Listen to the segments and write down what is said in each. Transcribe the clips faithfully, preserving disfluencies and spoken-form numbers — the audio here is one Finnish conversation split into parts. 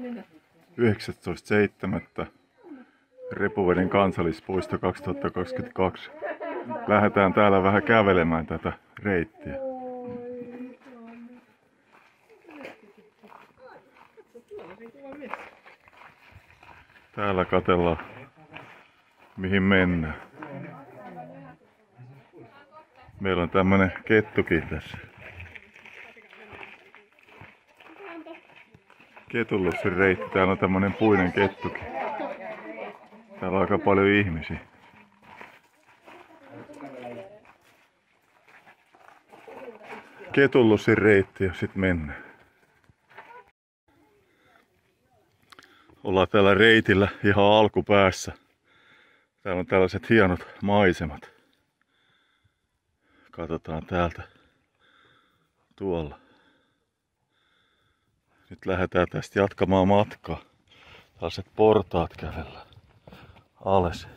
yhdeksästoista seitsemättä Repuveden kansallispuisto kaksituhattakaksikymmentäkaksi. Lähdetään täällä vähän kävelemään tätä reittiä. Täällä katsellaan mihin mennään. Meillä on tämmönen kettukin tässä. Ketunlussin reitti. Täällä on tämmönen puinen kettukin. Täällä on aika paljon ihmisiä. Ketunlussin reitti ja sit mennään. Ollaan täällä reitillä ihan alkupäässä. Täällä on tällaiset hienot maisemat. Katsotaan täältä tuolla. Nyt lähdetään tästä jatkamaan matkaa. Tällaiset portaat kävellään alas.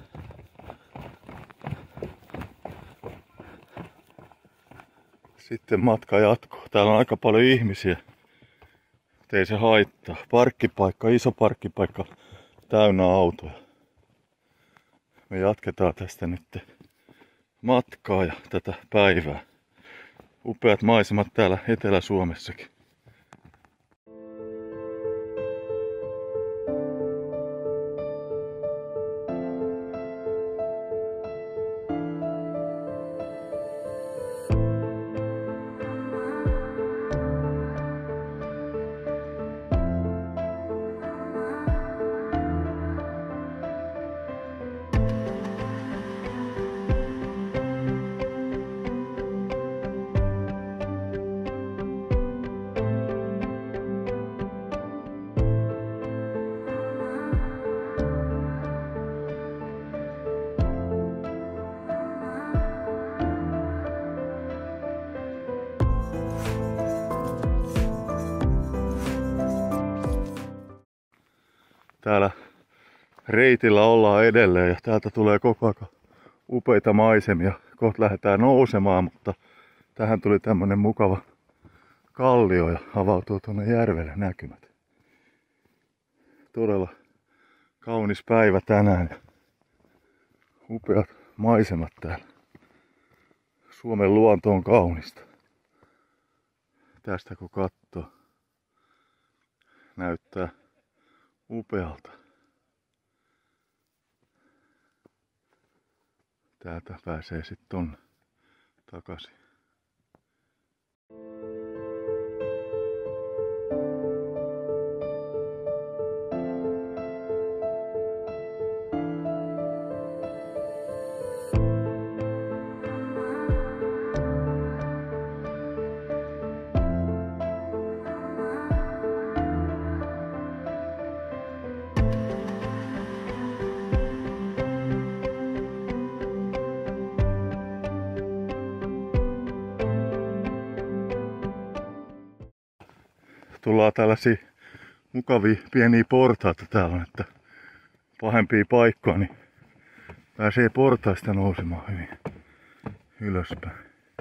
Sitten matka jatkuu. Täällä on aika paljon ihmisiä. Ei se haittaa. Parkkipaikka, iso parkkipaikka täynnä autoja. Me jatketaan tästä nyt matkaa ja tätä päivää. Upeat maisemat täällä Etelä-Suomessakin. Täällä reitillä ollaan edelleen ja täältä tulee koko ajan upeita maisemia. Kohta lähdetään nousemaan, mutta tähän tuli tämmönen mukava kallio ja avautuu tuonne järvelle näkymät. Todella kaunis päivä tänään ja upeat maisemat täällä. Suomen luonto on kaunista. Tästä kun katsoo, näyttää upealta. Täältä pääsee sitten tonne takaisin. Tullaan tällaisia mukavia pieniä portaita täällä on, että pahempia paikkoja, niin pääsee portaista nousemaan hyvin ylöspäin.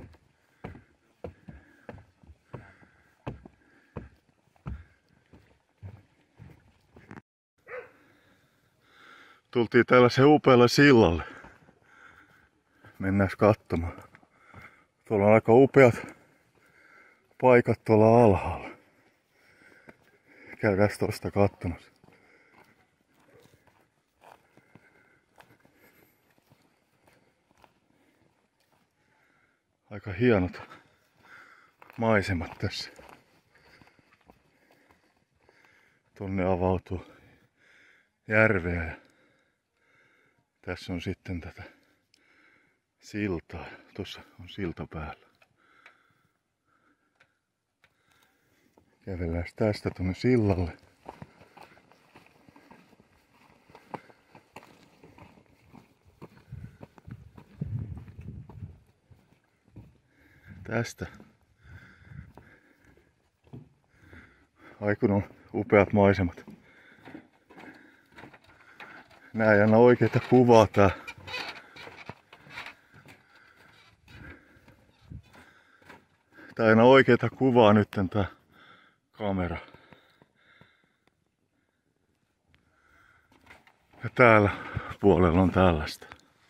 Tultiin tällaisen upealle sillalle. Mennään katsomaan. Tuolla on aika upeat paikat tuolla alhaalla. Käydään tuosta katsomassa. Aika hienot maisemat tässä. Tonne avautuu järveä ja tässä on sitten tätä siltaa. Tuossa on silta päällä. Kävellään tästä tuonne sillalle. Tästä. Ai kun on upeat maisemat. Nää ei anna oikeeta kuvaa tää. Tää ei anna oikeeta kuvaa nyt tää kamera. Ja täällä puolella on tällaista.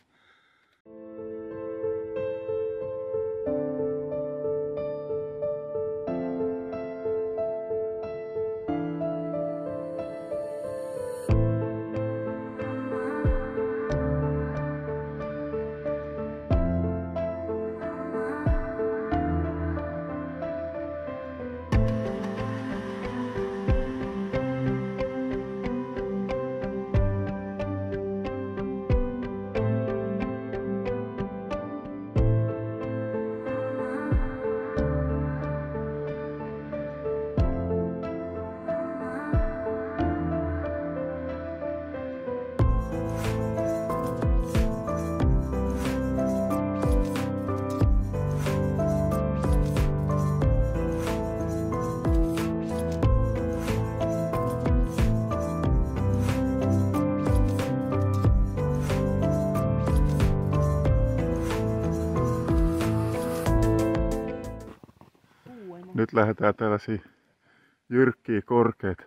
Nyt lähdetään tällaisia jyrkkiä korkeita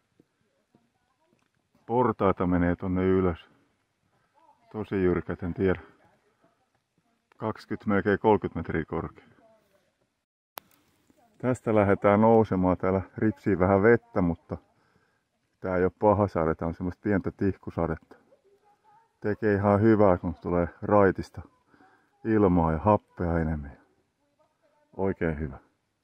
portaita menee tonne ylös. Tosi jyrkät, en tiedä. kaksikymmentä, melkein kolmekymmentä metriä korkea. Tästä lähdetään nousemaan. Täällä ripsii vähän vettä, mutta tää ei ole paha sade. Tää on semmoista pientä tihkusadetta. Tekee ihan hyvää, kun tulee raitista ilmaa ja happea enemmän. Oikein hyvä.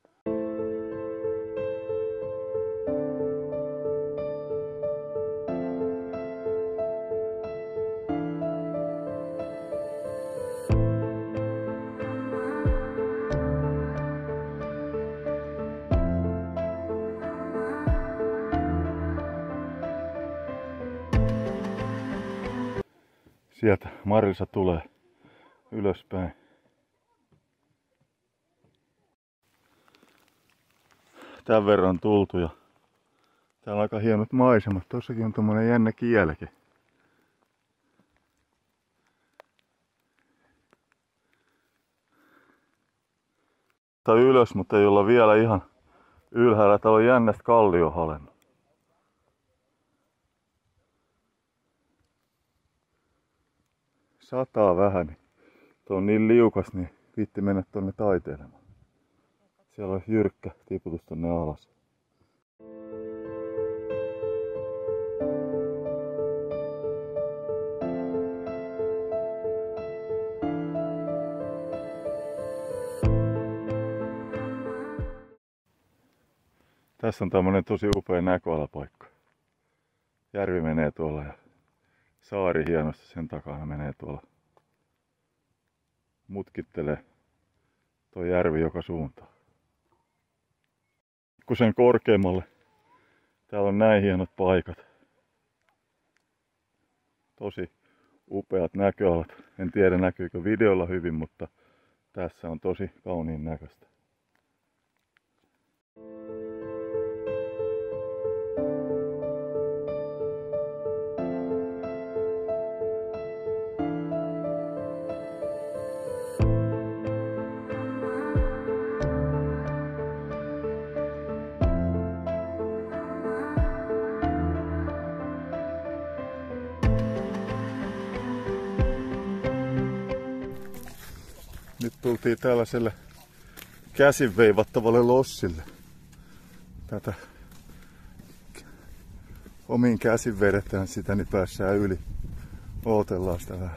Sieltä Marissa tulee ylöspäin. Tän verran tultu ja täällä on aika hienot maisemat. Tossakin on tommonen jännä kieleke. Tää on ylös, mutta ei olla vielä ihan ylhäällä. Täällä on jännästä kalliohalennut. Sataa vähän, niin tuo on niin liukas, niin viitti mennä tonne taiteilemaan. Siellä on jyrkkä tiputus tonne alas. Tässä on tämmönen tosi upea näköalapaikka. Järvi menee tuolla ja saari hienosti sen takana menee tuolla. Mutkittelee tuo järvi joka suuntaan. Kun sen korkeammalle, täällä on näin hienot paikat. Tosi upeat näköalat. En tiedä näkyykö videolla hyvin, mutta tässä on tosi kauniin näköistä. Nyt tultiin tällaiselle käsin veivattavalle lossille. Tätä omiin käsin vedetään sitä, niin päässään yli. Ootellaan sitä vähän.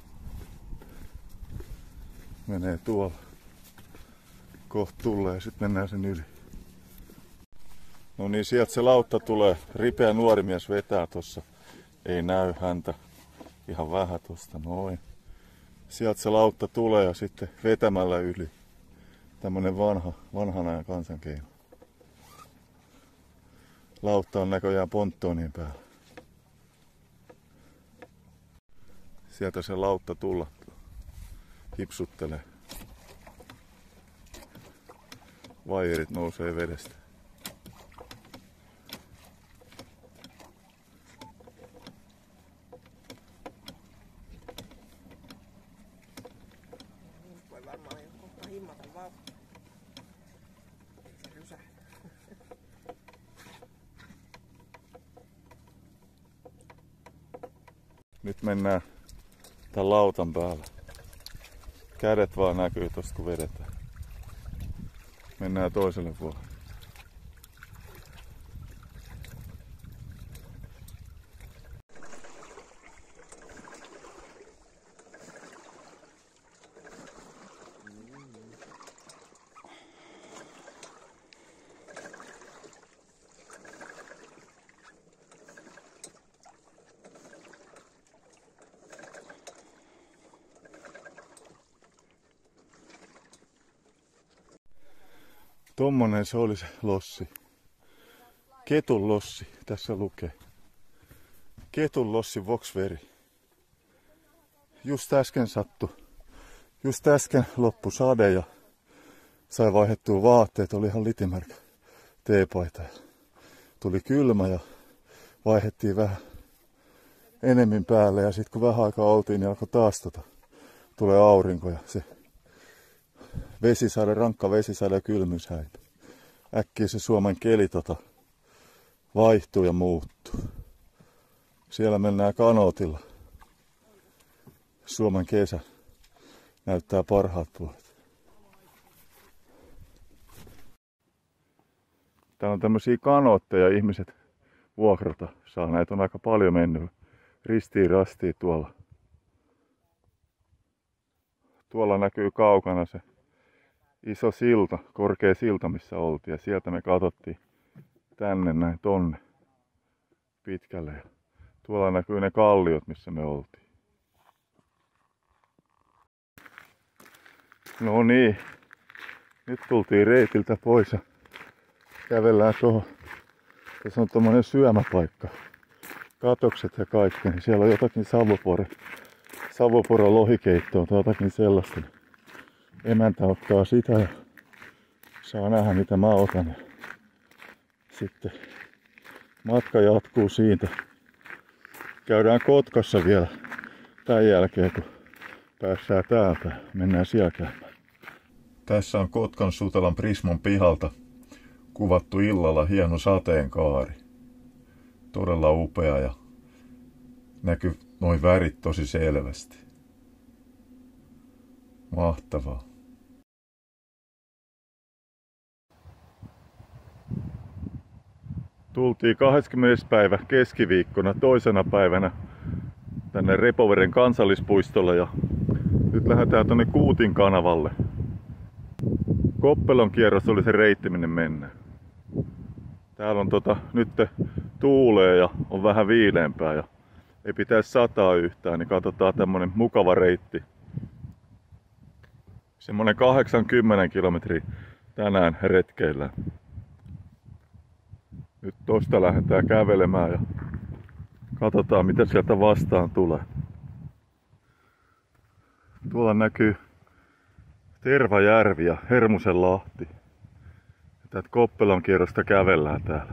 Menee tuolla. Koht tulee ja sitten mennään sen yli. No niin, sieltä se lautta tulee. Ripeä nuori mies vetää tossa. Ei näy häntä. Ihan vähän tosta noin. Sieltä se lautta tulee ja sitten vetämällä yli. Tämmönen vanha, vanhan ajan kansankeino. Lautta on näköjään ponttoonien päällä. Sieltä se lautta tulla hipsuttelee. Vaijerit nousee vedestä. Voi varmaan jo kohta himmata vauhtia. Se rysähtää. Nyt mennään tän lautan päällä. Kädet vaan näkyy tosta kun vedetään. Mennään toiselle puolelle. Tommonen se oli se lossi. Ketun lossi, tässä lukee. Ketun lossi Voxveri. Just äsken sattu. Just äsken loppu sade ja sai vaihdettua vaatteet. Oli ihan litimärkä teepaita. Tuli kylmä ja vaihdettiin vähän enemmän päälle. Ja sitten kun vähän aikaa oltiin, niin alkoi taas tota, tulee aurinko ja se vesisade, rankka vesisade ja kylmyys häipyi. Äkkiä se Suomen keli tota vaihtuu ja muuttuu. Siellä mennään kanootilla. Suomen kesä näyttää parhaat puolet. Täällä on tämmösiä kanootteja ihmiset vuokrata saa. Näitä on aika paljon mennyt ristiin rastiin tuolla. Tuolla näkyy kaukana se iso silta, korkea silta missä oltiin ja sieltä me katsottiin tänne näin tonne pitkälle. Ja tuolla näkyy ne kalliot missä me oltiin. No niin, nyt tultiin reitiltä pois ja kävellään tuohon. Tässä on tommonen syömäpaikka. Katokset ja kaikki, niin siellä on jotakin savupore. Savuporo lohikeittoa tai jotakin sellaista. Emäntä ottaa sitä ja saa nähdä mitä mä otan. Ja sitten matka jatkuu siitä. Käydään Kotkassa vielä tämän jälkeen kun päästään täältä. Mennään siellä käymään. Tässä on Kotkan Sutelan Prismon pihalta kuvattu illalla hieno sateenkaari. Todella upea ja näkyy noin värit tosi selvästi. Mahtavaa. Tultiin kahdeskymmenes päivä keskiviikkona toisena päivänä tänne Repoveren kansallispuistolle ja nyt lähdetään tonne Kuutin kanavalle. Koppelon kierros oli se reitti minne mennään. Täällä on tota, nyt tuulee ja on vähän viileämpää ja ei pitäisi sataa yhtään, niin katsotaan tämmönen mukava reitti. Semmonen kahdeksankymmentä kilometriä tänään retkeillään. Nyt tosta lähdetään kävelemään ja katsotaan mitä sieltä vastaan tulee. Tuolla näkyy Tervajärvi ja Hermusenlahti. Tätä Koppelon kierrosta kävellään täällä.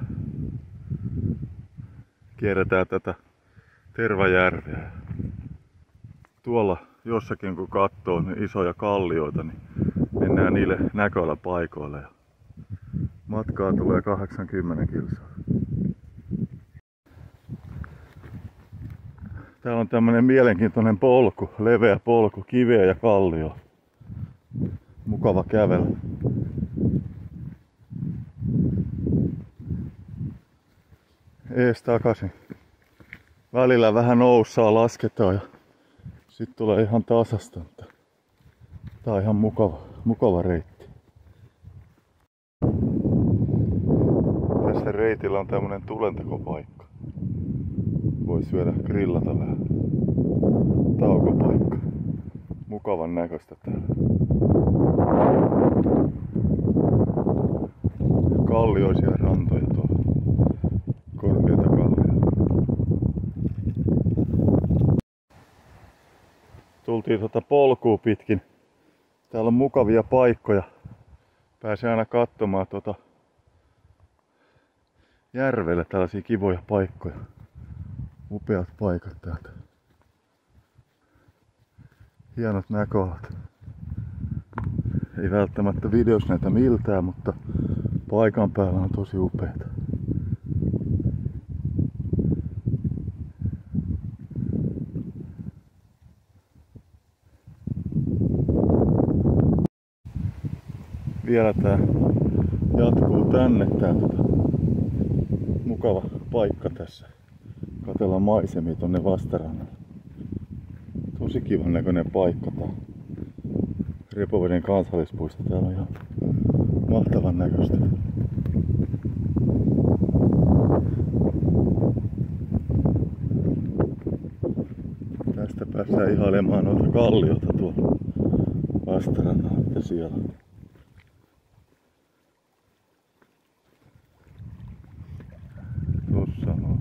Kierretään tätä Tervajärveä. Tuolla jossakin kun katsoo niin isoja kallioita, niin mennään niille näköillä paikoille. Ja matkaa tulee kahdeksankymmentä kilsaa. Täällä on tämmönen mielenkiintoinen polku, leveä polku, kiveä ja kallio. Mukava kävellä. Ees takaisin. Välillä vähän noussaa, lasketaan ja sitten tulee ihan tasasta. Tää on ihan mukava, mukava reitti. Tässä reitillä on tämmönen tulentekopaikka. Voi syödä grillata vähän. Taukopaikka. Mukavan näköistä täällä. Kallioisia rantoja tuolla. Korkeita kallioita. Tultiin tuota polkua pitkin. Täällä on mukavia paikkoja. Pääsee aina katsomaan tuota järvelle tällaisia kivoja paikkoja. Upeat paikat täältä. Hienot näköalat. Ei välttämättä videossa näitä miltään, mutta paikan päällä on tosi upeita. vielä tää jatkuu tänne. Tää tota, mukava paikka tässä. Katsellaan maisemia tonne vastarannalle. Tosi kivan näköinen paikka tää. Repoveden kansallispuisto. Täällä on ihan mahtavan näköistä. Tästä päästään ihailemaan noita kalliota tuolla vastarannalla, mitä siellä on. Tossa on.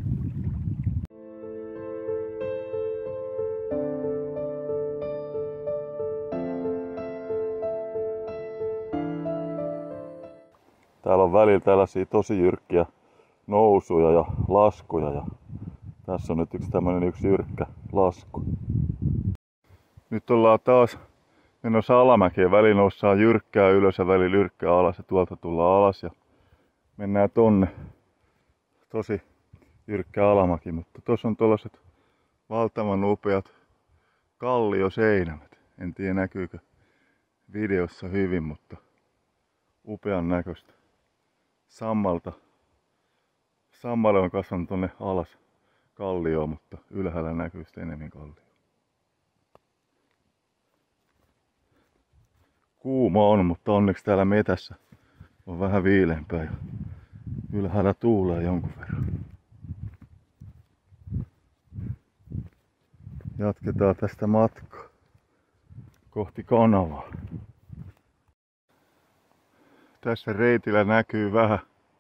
Täällä on välillä tällaisia tosi jyrkkiä nousuja ja laskuja. Ja tässä on nyt yksi tämmönen yksi jyrkkä lasku. Nyt ollaan taas menossa alamäkeen. Väliin noustaan jyrkkää ylös ja välillä jyrkkää alas ja tuolta tullaan alas ja mennään tonne. Tosi jyrkkä alamäki, mutta tuossa on tuollaiset valtavan upeat kallioseinämät. En tiedä näkyykö videossa hyvin, mutta upean näköistä. Sammalta. Sammalle on kasvanut tonne alas kallioon, mutta ylhäällä näkyy sitten enemmän kallioon. Kuuma on, mutta onneksi täällä metässä on vähän viileämpää ja ylhäällä tuulee jonkun verran. Jatketaan tästä matkaa kohti kanavaa. Tässä reitillä näkyy vähän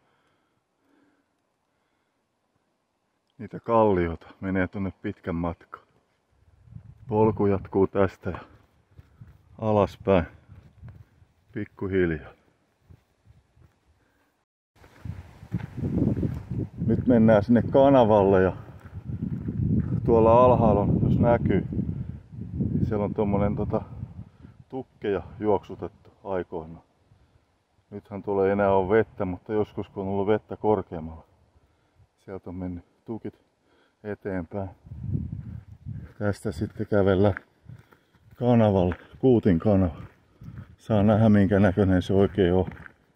niitä kalliota. Menee tonne pitkän matkan. Polku jatkuu tästä ja alaspäin pikkuhiljaa. Nyt mennään sinne kanavalle ja tuolla alhaalla on, jos näkyy, niin siellä on tommonen tota, tukkeja juoksutettu aikoinaan. Nythän tulee enää ole vettä, mutta joskus kun on ollut vettä korkeammalla, sieltä on mennyt tukit eteenpäin. Tästä sitten kävellään kanavalle, Kuutin kanava. Saa nähdä minkä näköinen se oikein on.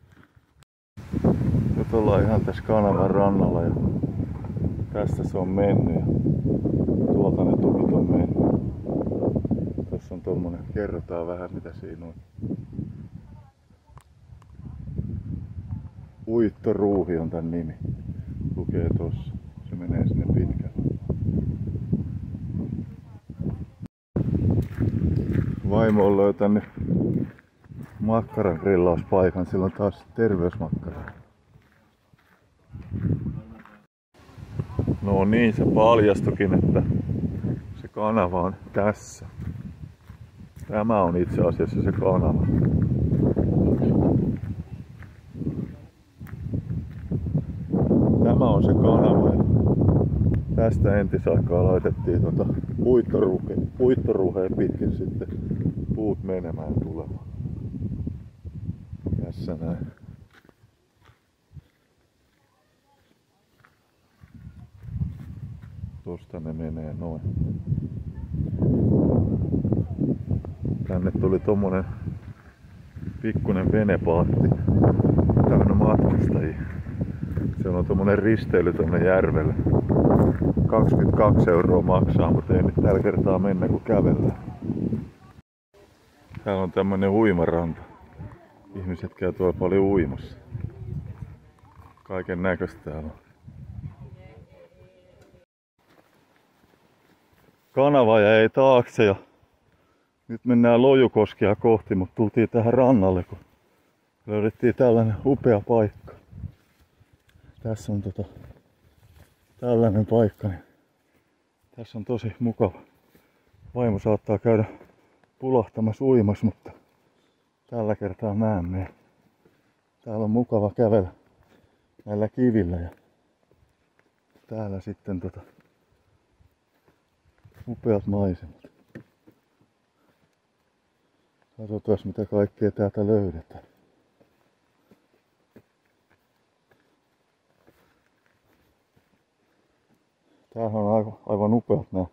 Nyt ollaan ihan tässä kanavan rannalla ja tästä se on mennyt ja tuolta ne tukit on mennyt. Tässä on tommonen, kerrotaan vähän mitä siinä on. Uittoruuhi on tän nimi. Lukee tossa. Se menee sinne pitkälle. Vaimo on löytänyt makkaran grillauspaikan. Sillä on taas terveysmakkara. No niin, se paljastukin, että se kanava on tässä. Tämä on itse asiassa se kanava. Tämä on se kanava ja tästä entisaikaa laitettiin tuota uittoruheen pitkin sitten puut menemään ja tulemaan. Tässä näin. Tosta ne menee noin. Tänne tuli tommonen pikkunen venepaatti täynnä matkustajia. Siellä on tommonen risteily tonne järvelle. kaksikymmentäkaksi euroa maksaa, mutta ei nyt tällä kertaa mennä kun kävellään. Täällä on tämmönen uimaranta. Ihmiset käy tuolla paljon uimassa. Kaiken näköistä täällä on. Kanava jäi taakse ja nyt mennään Lojukoskea kohti, mutta tultiin tähän rannalle, kun löydettiin tällainen upea paikka. Tässä on tota, tällainen paikka, niin tässä on tosi mukava. Vaimo saattaa käydä pulahtamassa uimassa, mutta tällä kertaa mä en mene. Täällä on mukava kävellä näillä kivillä ja täällä sitten tota, upeat maisemat. Katsotaan mitä kaikkea täältä löydetään. Tämähän on aivan, aivan upeat nämä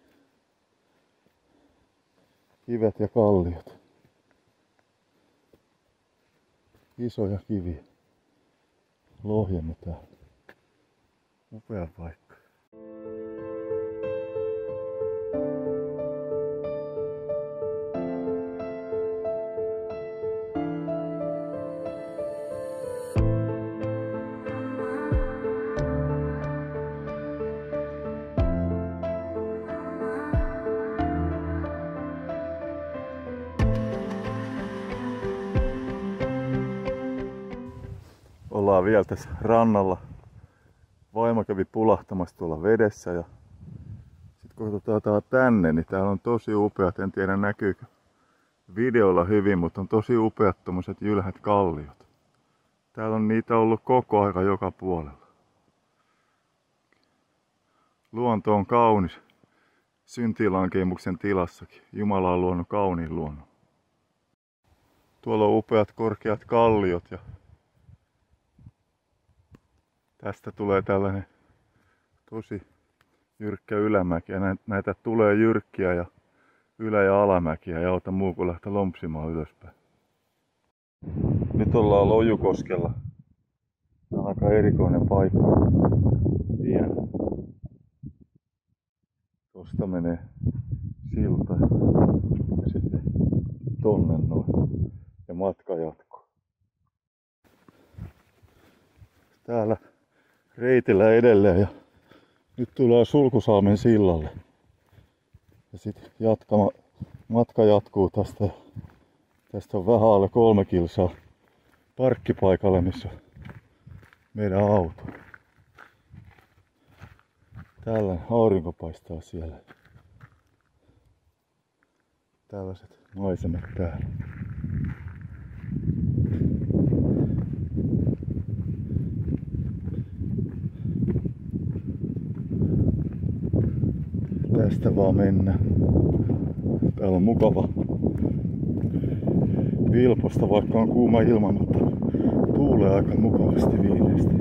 kivet ja kalliot. isoja kiviä. Lohjemme täällä. Upea paikka. Ollaan vielä tässä rannalla. Vaimo kävi pulahtamassa tuolla vedessä ja sitten kun katsotaan tänne, niin täällä on tosi upeat, en tiedä näkyykö videolla hyvin, mutta on tosi upeat tommoset jylhät kalliot. Täällä on niitä ollut koko aika joka puolella. Luonto on kaunis syntiinlankemuksen tilassakin. Jumala on luonut kauniin luonnon. Tuolla on upeat korkeat kalliot ja tästä tulee tällainen tosi jyrkkä ylämäki ja näitä tulee jyrkkiä ja ylä- ja alamäkiä ja auta muu kuin lähteä lompsimaan ylöspäin. Nyt ollaan Lojukoskella. Tämä on aika erikoinen paikka. Tien. Tuosta menee silta ja sitten tonne noin ja matka jatkuu. Täällä reitillä edelleen ja nyt tullaan Sulkusalmen sillalle. Ja sitten jatkama, matka jatkuu tästä. Tästä on vähän alle kolme kilsaa parkkipaikalle, missä on meidän auto. Täällä aurinko paistaa siellä. Tällaiset maisemat täällä. Tästä vaan mennään. Täällä on mukava vilposta, vaikka on kuuma ilma, mutta tuulee aika mukavasti viileästi.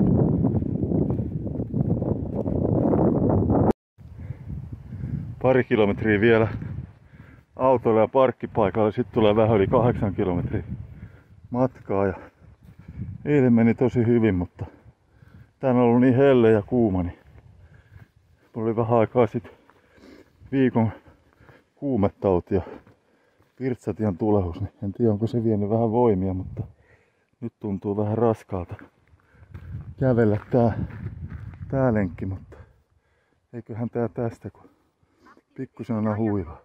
Pari kilometriä vielä autolla ja parkkipaikalla, sitten tulee vähän yli kahdeksan kilometriä matkaa. Ja eilen meni tosi hyvin, mutta tän on ollut niin helle ja kuuma, niin mulla oli vähän aikaa sitten viikon kuumetauti ja virtsatian tulehus, niin en tiedä onko se vienyt vähän voimia, mutta nyt tuntuu vähän raskaalta kävellä tää, tää lenkki, mutta eiköhän tää tästä, kun pikkusen aina huilaa.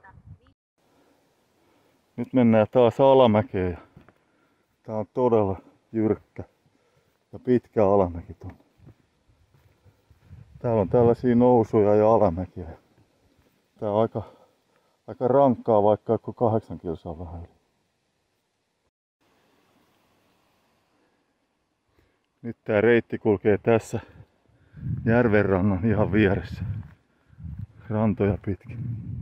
Nyt mennään taas alamäkeen ja tää on todella jyrkkä ja pitkä alamäki tuonne. Täällä on tällaisia nousuja ja alamäkiä. Tää on aika, aika rankkaa, vaikka kun kahdeksan kilsaa vähän. Nyt tää reitti kulkee tässä järvenrannan ihan vieressä. Rantoja pitkin.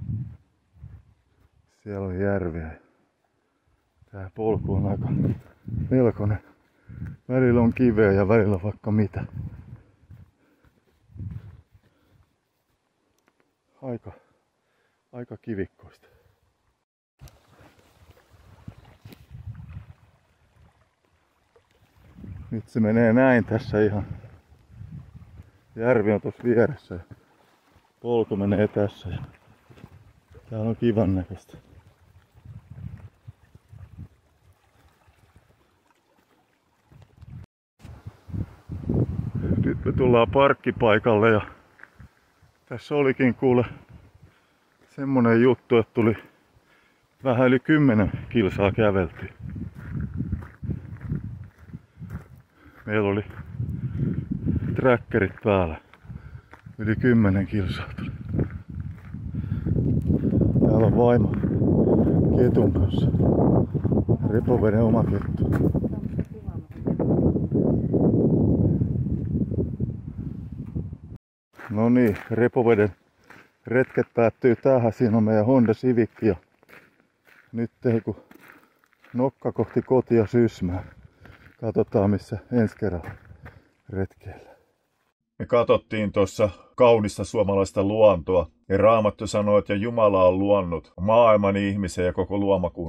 Siellä on järveä. Tää polku on aika melkoinen. Välillä on kiveä ja välillä vaikka mitä. Aika, aika kivikkoista. Nyt se menee näin tässä ihan. Järvi on tuossa vieressä ja polku menee tässä. Ja täällä on kivan näköistä. Nyt me tullaan parkkipaikalle ja tässä olikin kuule semmonen juttu, että tuli vähän yli kymmenen kilsaa käveltyä. Meillä oli trackerit päällä. Yli kymmenen kilsaa tuli. Täällä on vaimo ketun kanssa. Repoveden oma kettu. No niin, Repoveden retket päättyy tähän. Siinä on meidän Honda Civic ja nyt kun nokka kohti kotia Sysmää. Katsotaan missä ensi kerralla retkeillä. Me katsottiin tuossa kaunista suomalaista luontoa ja Raamattu sanoo, että Jumala on luonut maailman, ihmisen ja koko luomakunnan.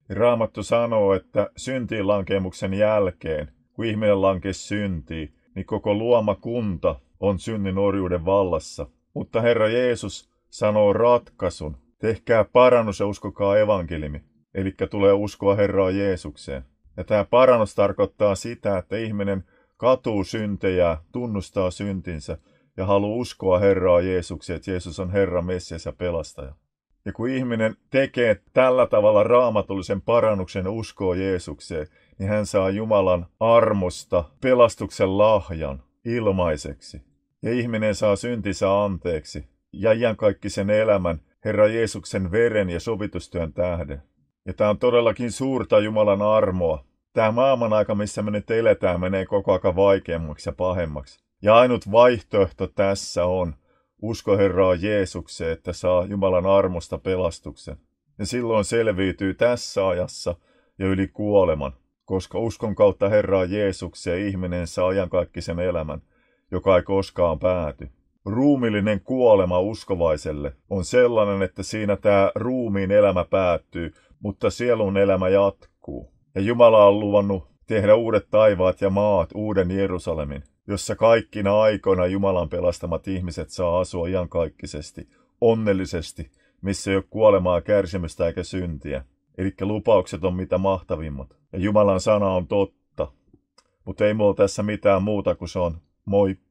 Raamattu sanoo, että syntiin lankemuksen jälkeen, kun ihminen lankesi syntiin, niin koko luomakunta on synnin orjuuden vallassa. Mutta Herra Jeesus sanoo ratkaisun. Tehkää parannus ja uskokaa evankeliumi. Eli tulee uskoa Herraa Jeesukseen. Ja tämä parannus tarkoittaa sitä, että ihminen katuu syntejä, tunnustaa syntinsä ja haluaa uskoa Herraa Jeesukseen, että Jeesus on Herra, Messias ja pelastaja. Ja kun ihminen tekee tällä tavalla raamatullisen parannuksen uskoa Jeesukseen, niin hän saa Jumalan armosta pelastuksen lahjan ilmaiseksi. Ja ihminen saa syntinsä anteeksi ja iankaikkisen elämän Herra Jeesuksen veren ja sovitustyön tähden. Ja tämä on todellakin suurta Jumalan armoa. Tämä maailman aika, missä me nyt eletään, menee koko ajan vaikeammaksi ja pahemmaksi. Ja ainut vaihtoehto tässä on usko Herraa Jeesukseen, että saa Jumalan armosta pelastuksen. Ja silloin selviytyy tässä ajassa ja yli kuoleman, koska uskon kautta Herraa Jeesukseen ihminen saa iankaikkisen elämän, joka ei koskaan pääty. Ruumillinen kuolema uskovaiselle on sellainen, että siinä tämä ruumiin elämä päättyy, mutta sielun elämä jatkuu. Ja Jumala on luvannut tehdä uudet taivaat ja maat, uuden Jerusalemin, jossa kaikkina aikoina Jumalan pelastamat ihmiset saa asua iankaikkisesti, onnellisesti, missä ei ole kuolemaa, kärsimystä eikä syntiä. Eli lupaukset on mitä mahtavimmat. Ja Jumalan sana on totta. Mutta ei mulla tässä mitään muuta kuin se on moi.